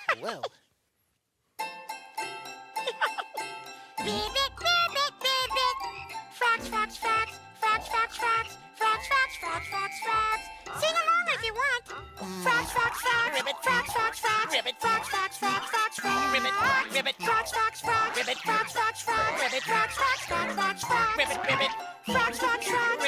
Well. Ribbit, ribbit, ribbit. Frogs, frogs, frogs. Frogs, frogs, frogs. Frogs, frogs, frogs, frogs, frogs. Sing along if you want. Frogs, frogs, frogs. Ribbit. Frogs, frogs, frogs. Ribbit. Frogs, frogs, frogs, frogs, frogs. Ribbit. Ribbit. Frogs, frogs, frogs. Ribbit. Frogs, frogs, frogs. Ribbit. Frogs, frogs, frogs, frogs, frogs. Ribbit, ribbit. Frogs, frogs, frogs.